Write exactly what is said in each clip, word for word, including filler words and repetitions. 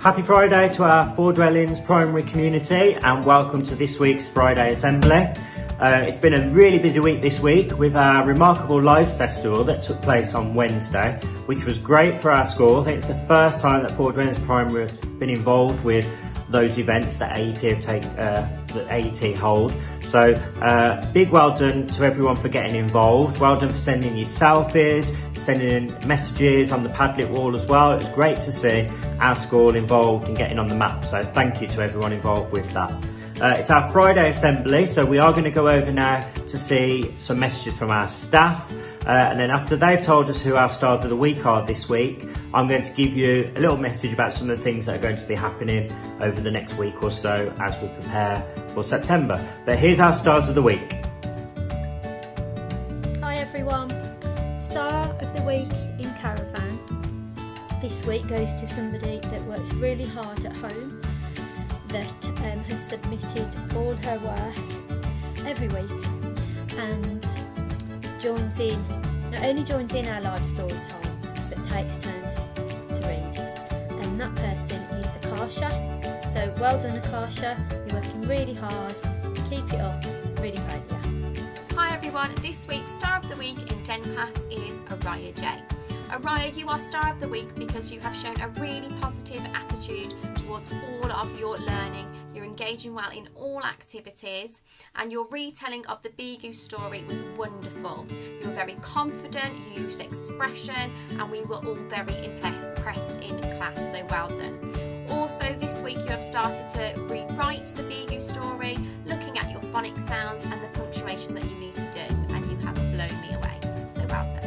Happy Friday to our Four Dwellings primary community and welcome to this week's Friday Assembly. Uh, it's been a really busy week this week with our Remarkable Lives Festival that took place on Wednesday, which was great for our school. I think it's the first time that Four Dwellings Primary has been involved with those events that A E T have take, uh, that A E T hold. So uh, big well done to everyone for getting involved. Well done for sending your selfies, sending in messages on the Padlet wall as well. It was great to see our school involved in getting on the map. So thank you to everyone involved with that. Uh, it's our Friday Assembly, so we are going to go over now to see some messages from our staff. Uh, and then after they've told us who our stars of the week are this week, I'm going to give you a little message about some of the things that are going to be happening over the next week or so as we prepare for September. But here's our stars of the week. Hi everyone. Star of the week in Caravan this week goes to somebody that works really hard at home, that um, has submitted all her work every week and joins in, not only joins in our live story time, but takes turns to read. And that person is Akasha. So well done Akasha, you're working really hard, keep it up, really proud of you. Hi everyone, this week's Star of the Week in ten class is Araya J. Araya, you are Star of the Week because you have shown a really positive attitude towards all of your learning. You're engaging well in all activities and your retelling of the Bee Goose story was wonderful. You were very confident, you used expression and we were all very impressed in class, so well done. Also this week you have started to rewrite the Bee Goose story, looking at your phonic sounds and the punctuation that you need to do, and you have blown me away, so well done.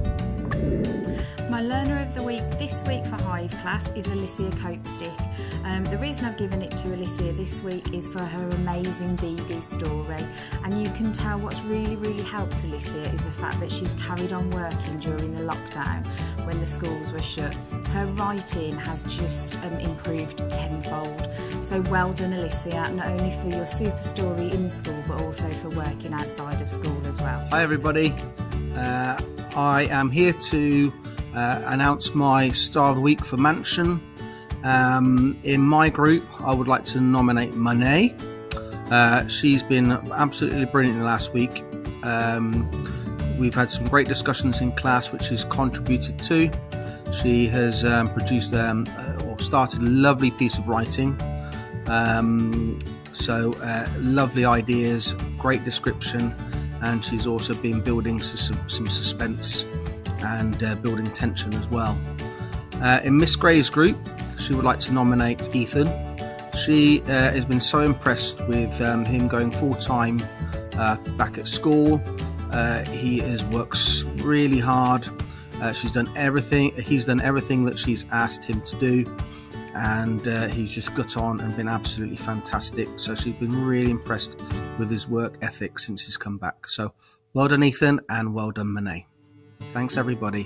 My learner of the week this week for Hive class is Alicia Copestick. Um, the reason I've given it to Alicia this week is for her amazing Bee Goose story, and you can tell what's really really helped Alicia is the fact that she's carried on working during the lockdown when the schools were shut. Her writing has just um, improved tenfold, so well done Alicia, not only for your super story in school but also for working outside of school as well. Hi everybody, uh, I am here to Uh, announce my Star of the Week for Mansion. Um, in my group, I would like to nominate Monet. Uh, she's been absolutely brilliant in the last week. Um, we've had some great discussions in class, which she's contributed to. She has um, produced um, uh, or started a lovely piece of writing. Um, so uh, lovely ideas, great description, and she's also been building some, some suspense and uh, building tension as well. Uh, in Miss Gray's group, she would like to nominate Ethan. She uh, has been so impressed with um, him going full-time uh, back at school. Uh, he has worked really hard. Uh, she's done everything. He's done everything that she's asked him to do, and uh, he's just got on and been absolutely fantastic. So she's been really impressed with his work ethic since he's come back. So well done Ethan and well done Monet. Thanks everybody.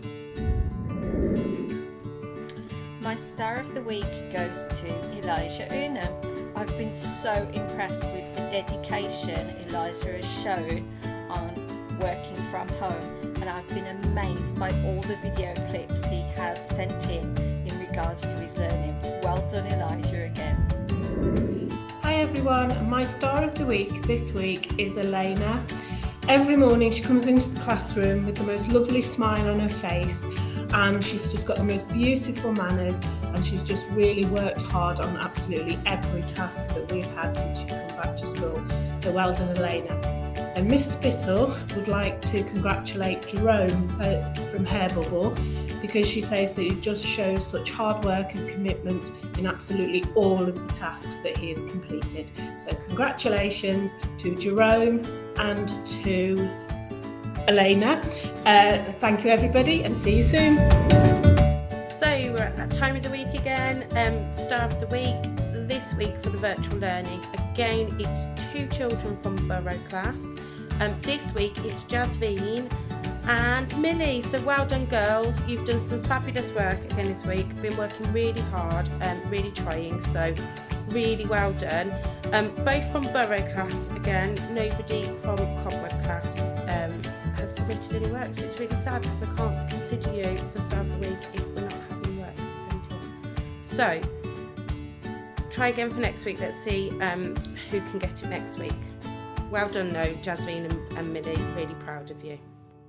My Star of the Week goes to Elijah Una. I've been so impressed with the dedication Elijah has shown on working from home, and I've been amazed by all the video clips he has sent in in regards to his learning. Well done Elijah again. Hi everyone, my Star of the Week this week is Elena. Every morning she comes into the classroom with the most lovely smile on her face, and she's just got the most beautiful manners, and she's just really worked hard on absolutely every task that we've had since she's come back to school. So well done Elena. And Miss Spittle would like to congratulate Jerome from Hair Bubble, because she says that he just shows such hard work and commitment in absolutely all of the tasks that he has completed. So congratulations to Jerome and to Elena. Uh, thank you everybody and see you soon. So we're at that time of the week again, um, Star of the Week this week for the virtual learning. Again, it's two children from Borough class. Um, this week it's Jasveen and Millie, so well done girls, you've done some fabulous work again this week, been working really hard and really trying, so really well done. Um, both from Borough class again, nobody from Cobweb class um, has submitted any work, so it's really sad because I can't consider you for Star of the Week if we're not having work sent in. So try again for next week. Let's see um, who can get it next week. Well done though, Jasmine and, and Millie, really proud of you.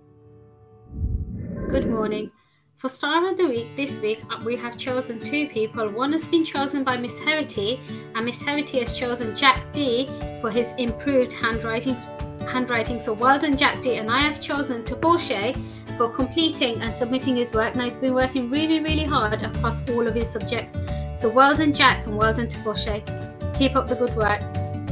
Good morning. For Star of the Week this week, we have chosen two people. One has been chosen by Miss Herity, and Miss Herity has chosen Jack D for his improved handwriting. handwriting. So well done, Jack D. And I have chosen Taboshe for completing and submitting his work. Now, he's been working really, really hard across all of his subjects. So well done, Jack, and well done, Taboshe. Keep up the good work.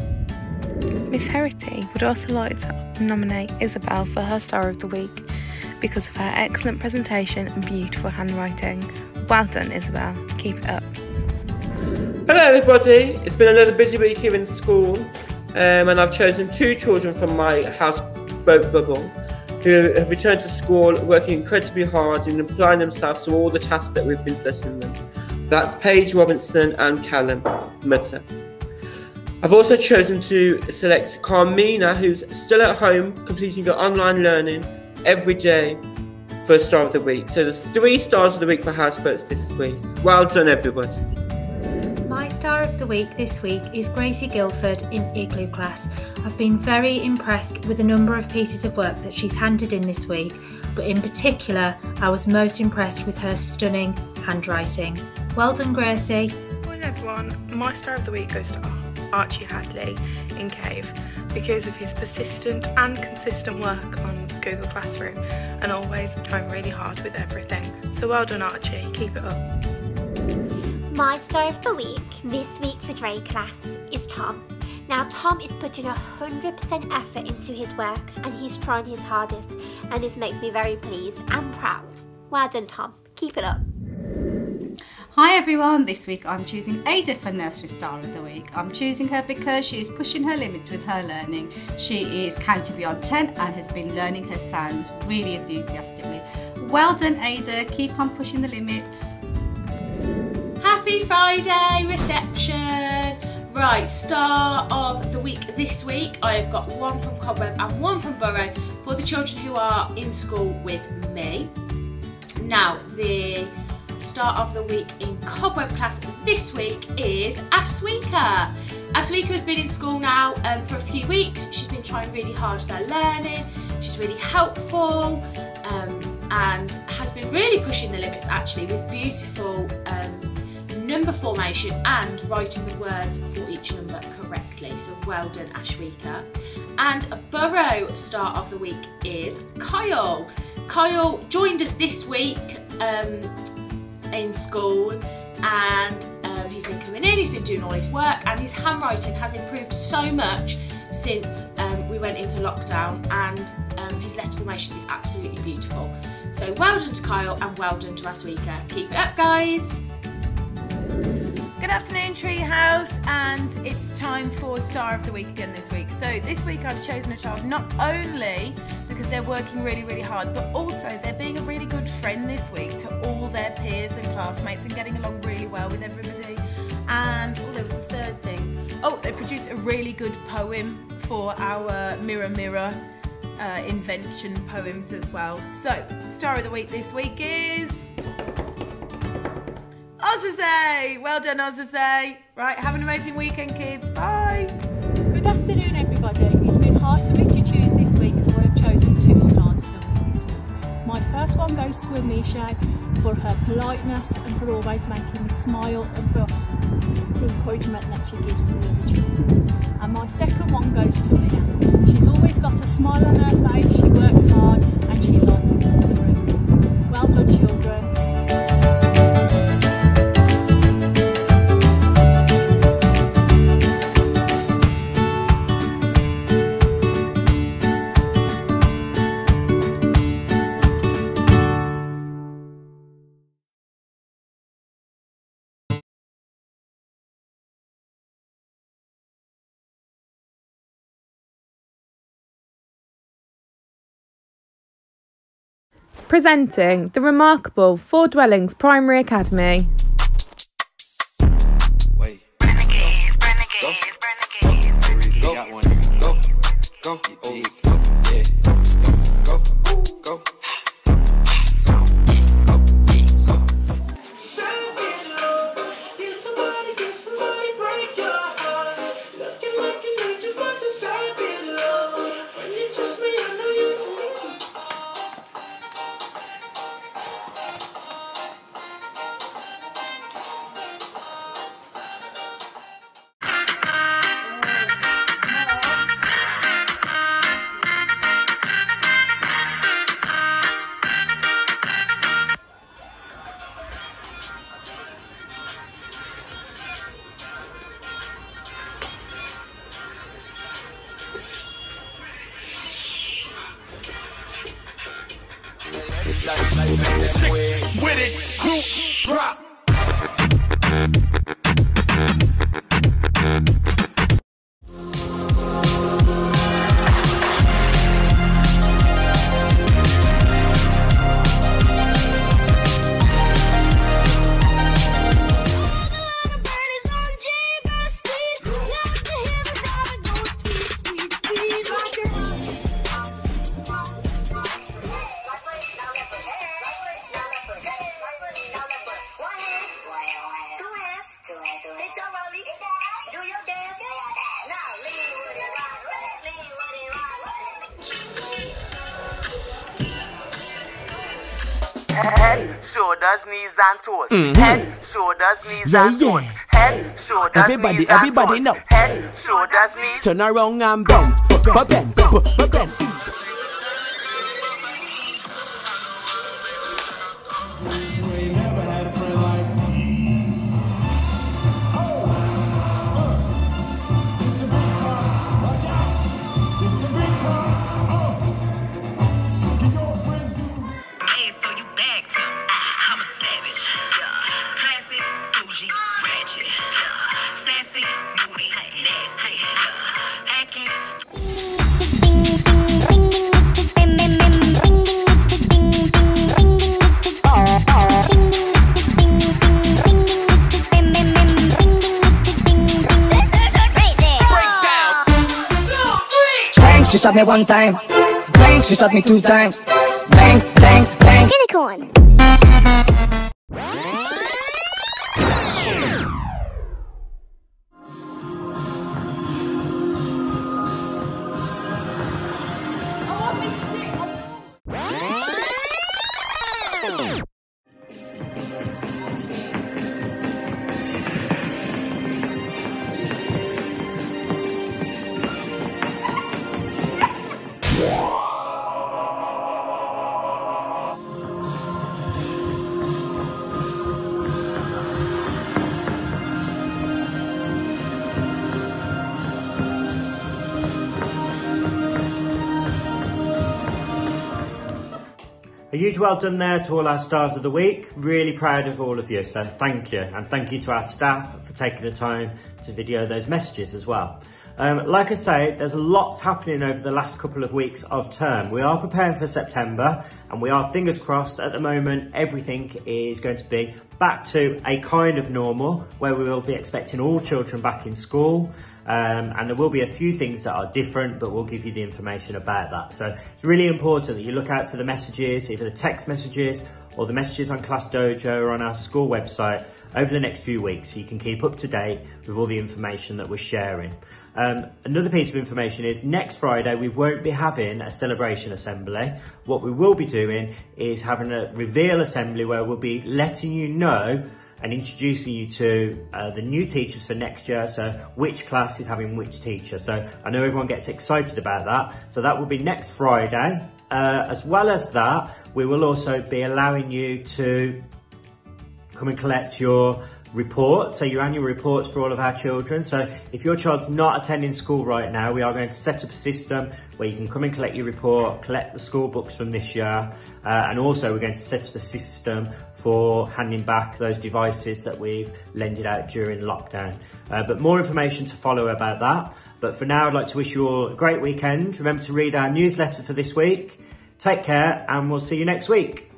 Miss Herity would also like to nominate Isabel for her Star of the Week because of her excellent presentation and beautiful handwriting. Well done, Isabel. Keep it up. Hello everybody, it's been another busy week here in school, um, and I've chosen two children from my house boat bubble who have returned to school working incredibly hard and applying themselves to all the tasks that we've been setting them. That's Paige Robinson and Callum Mutter. I've also chosen to select Carmina, who's still at home completing her online learning every day for a Star of the Week. So there's three Stars of the Week for houseboats this week. Well done everybody. My Star of the Week this week is Gracie Guilford in Igloo class. I've been very impressed with the number of pieces of work that she's handed in this week, but in particular I was most impressed with her stunning handwriting. Well done, Gracie. Good morning everyone, my Star of the Week goes to Archie Hadley in Cave because of his persistent and consistent work on Google Classroom and always trying really hard with everything. So well done, Archie, keep it up. My Star of the Week this week for Dre class is Tom. Now Tom is putting one hundred percent effort into his work and he's trying his hardest, and this makes me very pleased and proud. Well done, Tom, keep it up. Hi everyone, this week I'm choosing Ada for Nursery Star of the Week. I'm choosing her because she is pushing her limits with her learning. She is counting beyond ten and has been learning her sounds really enthusiastically. Well done, Ada, keep on pushing the limits. Happy Friday reception! Right, Star of the Week this week. I've got one from Cobweb and one from Borough for the children who are in school with me. Now, the Star of the Week in Cobweb class this week is Ashwika. Ashwika has been in school now um, for a few weeks. She's been trying really hard with her learning. She's really helpful um, and has been really pushing the limits actually with beautiful um, number formation and writing the words for each number correctly. So well done, Ashwika. And a Borough Star of the Week is Kyle. Kyle joined us this week um, in school, and um, he's been coming in, he's been doing all his work, and his handwriting has improved so much since um, we went into lockdown, and um, his letter formation is absolutely beautiful. So well done to Kyle and well done to Ashwika. Keep it up, guys. Good afternoon, Treehouse, and it's time for Star of the Week again this week. So this week I've chosen a child not only because they're working really, really hard, but also they're being a really good friend this week to all their peers and classmates and getting along really well with everybody. And oh, there was a third thing. Oh, they produced a really good poem for our Mirror Mirror uh, invention poems as well. So, Star of the Week this week is Ozazay! Well done, Ozazay. Right, have an amazing weekend, kids. Bye. Good afternoon, everybody. It's been hard for me to choose this week, so I've chosen two stars of the week this week. My first one goes to Amisha for her politeness and for always making me smile and for the encouragement that she gives to the other children. And my second one goes to Mia. She's always got a smile on her face, she works hard and she lightens up the room. Well done, children. Presenting the remarkable Four Dwellings Primary Academy. Wait. Renegade, renegade, renegade. Go, go, go, go, go, yeah, go, go, go, go. Head, shoulders, knees and toes. Mhm. Head, shoulders, knees Yeah, and yeah. toes. Head, shoulders, Everybody, knees everybody and know. toes. Head, shoulders, knees. Turn around and bend, bend, bend, bend, bend. Bang, she shot me one time. Bang, she shot me two times. Bang, bang, bang. Unicorn. A huge well done there to all our stars of the week. Really proud of all of you, so thank you. And thank you to our staff for taking the time to video those messages as well. Um, like I say, there's lots happening over the last couple of weeks of term. We are preparing for September and we are, fingers crossed, at the moment everything is going to be back to a kind of normal where we will be expecting all children back in school. Um, and there will be a few things that are different, but we'll give you the information about that. So it's really important that you look out for the messages, either the text messages or the messages on Class Dojo or on our school website over the next few weeks, so you can keep up to date with all the information that we're sharing. Um, another piece of information is next Friday we won't be having a celebration assembly. What we will be doing is having a reveal assembly where we'll be letting you know and introducing you to uh, the new teachers for next year, so which class is having which teacher. So I know everyone gets excited about that. So that will be next Friday. Uh, as well as that, we will also be allowing you to come and collect your report, so your annual reports for all of our children. So if your child's not attending school right now, we are going to set up a system where you can come and collect your report, collect the school books from this year, uh, and also we're going to set up a system for handing back those devices that we've lended out during lockdown. Uh, but more information to follow about that. But for now, I'd like to wish you all a great weekend. Remember to read our newsletter for this week. Take care, and we'll see you next week.